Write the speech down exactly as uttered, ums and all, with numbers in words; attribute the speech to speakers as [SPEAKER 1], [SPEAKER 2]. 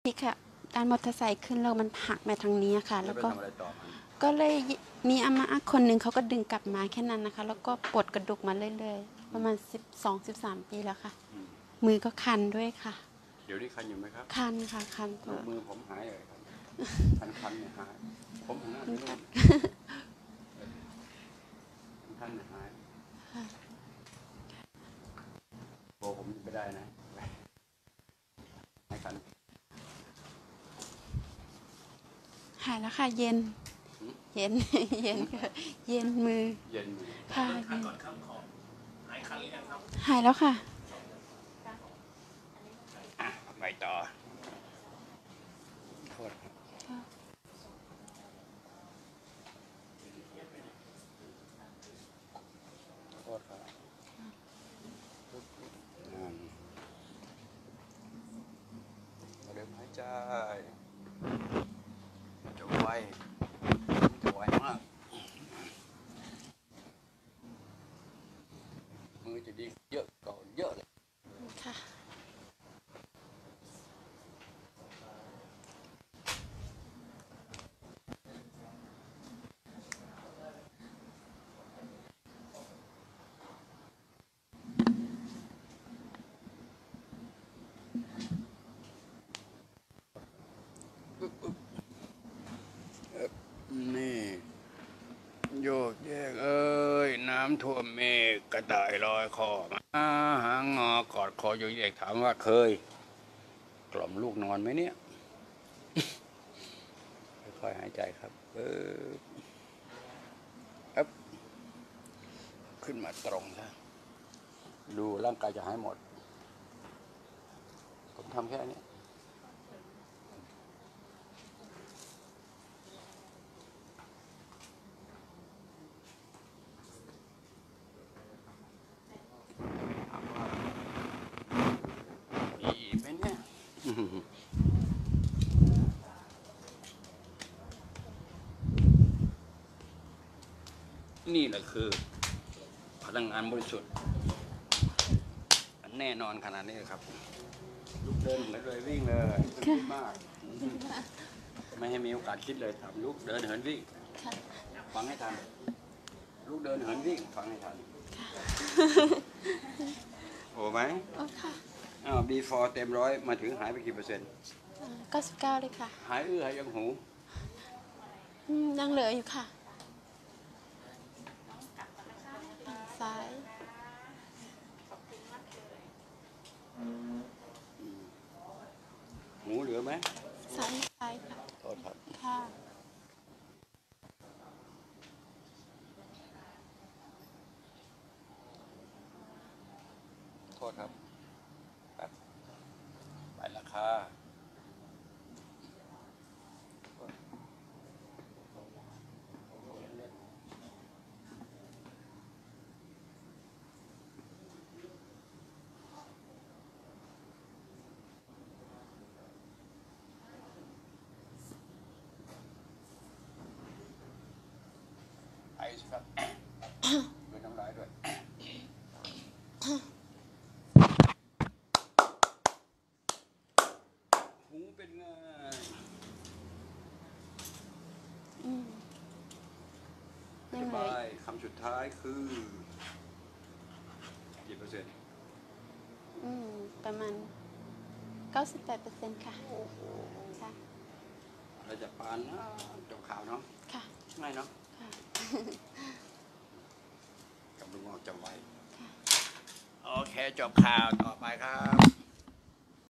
[SPEAKER 1] นี่ค่ะด้านมอเตอร์ไซค์ขึ้นแล้วมันหักมาทางนี้ค่ะแล้วก็ก็เลยมีอาม่าคนหนึ่งเขาก็ดึงกลับมาแค่นั้นนะคะแล้วก็ปวดกระดูกมาเรื่อยๆประมาณสิบสองสิบสามปีแล้วค่ะมือก็คันด้วยค่ะ
[SPEAKER 2] เดี๋ยวนี้คันอยู่ไหมครับ
[SPEAKER 1] คันค่ะคันตัว
[SPEAKER 2] มือผมหายเลยครับคันคันเนี่ยหายผมหายคันคันเนี่ยหายโอ้ผมไม่ได้นะหายคัน
[SPEAKER 1] หายแล้วค่ะเย็นเย็นเย็นค่ะเย็นมือ
[SPEAKER 2] เย็นมือ
[SPEAKER 1] ค่ะเย็นหายแล้วค่ะ
[SPEAKER 2] ไปต่อโทษโทษครับเริ่มหายใจจะไวจะไวมากมือจะดีเยอะก่อนเยอะเลย
[SPEAKER 1] ค่ะ
[SPEAKER 2] นี่โยกแยกเอ้ยน้ำท่วมเมฆกระต่ายลอยคอมาหางงอกอดคอโยกแยกถามว่าเคยกล่อมลูกนอนไหมเนี่ยค่อยๆหายใจครับเออขึ้นมาตรงซะดูร่างกายจะหายหมดผมทำแค่นี้นี่แหละคือพลังงานบริสุทธิ์แน่นอนขนาดนี้ครับลุกเดินเลยวิ่งเลยคิดมากไม่ให้มีโอกาสคิดเลยทำลุกเดินเหินวิ่งฟังให้ทันลุกเดินเหินวิ่งฟังให้ทันโอ้ไหม
[SPEAKER 1] โอ้ค่ะ
[SPEAKER 2] อ้าว before เต็มร้อยมาถึงหายไปกี่เปอร์เซ็นต์
[SPEAKER 1] เก้าสิบเก้าเลยค่ะ
[SPEAKER 2] หายอื้อหายยังหู
[SPEAKER 1] ยังเหลืออยู่ค่ะซ้าย
[SPEAKER 2] หูเหลือไหม
[SPEAKER 1] ซ้ายซ้ายค่ะ
[SPEAKER 2] โทษครับ
[SPEAKER 1] ค่ะ
[SPEAKER 2] โทษครับแบบไปราคาไอซ์ครับด้วยน้ำลายด้วยหูเป็นไงสบายคำสุดท้ายคือกี่เปอร์เซ็นต์
[SPEAKER 1] อืมประมาณเก้าสิบแปดเปอร์เซ็นต์ค่ะ
[SPEAKER 2] โอ้โห
[SPEAKER 1] ค่ะ
[SPEAKER 2] เราจะปานนะจบข่าวเนาะ
[SPEAKER 1] ค่ะ
[SPEAKER 2] ง่ายเนาะ
[SPEAKER 1] ค่ะ
[SPEAKER 2] กับลุงออกจำไว้โอเคจบข่าวต่อไปครับ